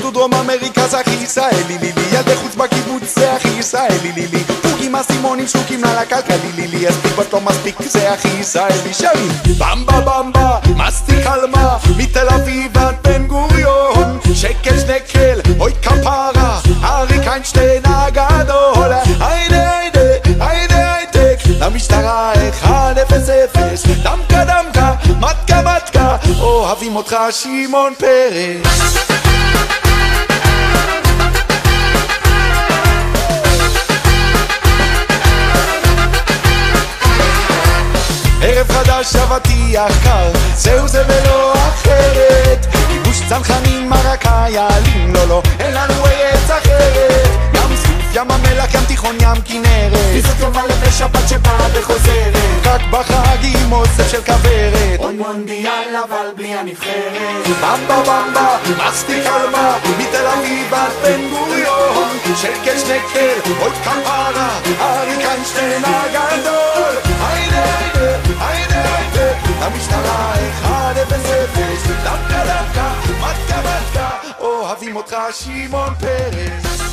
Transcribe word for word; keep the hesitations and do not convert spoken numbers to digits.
הודו דרום אמריקה זה הכי ישראלי לי לי ילדי חוץ בקיבוץ זה הכי ישראלי לי לי פוגים אסימונים שוקים לה לקלקלי לי לי הספיק בט לא מספיק זה הכי ישראלי שרים במבה במבה מסטיק אלמה מתל אביב עד בן גוריון שקל שנקל אוי כפרה אריק איינשטיין הגדול היידה היידה היידה הייטק למשטרה אחד אפס אפס דמקה דמקה מתקה מתקה אוהבים אותך שמעון פרס ערב חדש אבטיח קר זהו זה ולא אחרת כיבוש צנחנים מרקה יעלים לא לא אין לנו ארץ אחרת ים סוף ים המלח ים תיכון ים כנרת פיזות יומה לשבת שבאה וחוזרת רק בחגים אוסף של כברת עוד מונדיאל אבל בלי הנבחרת במבה במבה מסטיק אלמה מתל אביב עד בן גוריון שקל שנקל עוד כפרה אריק איינשטיין הגדול היידה היידה היידה היידה למשטרה אחד אפס אפס דמקה דמקה מתקה מתקה אוהבים אותך שמעון פרס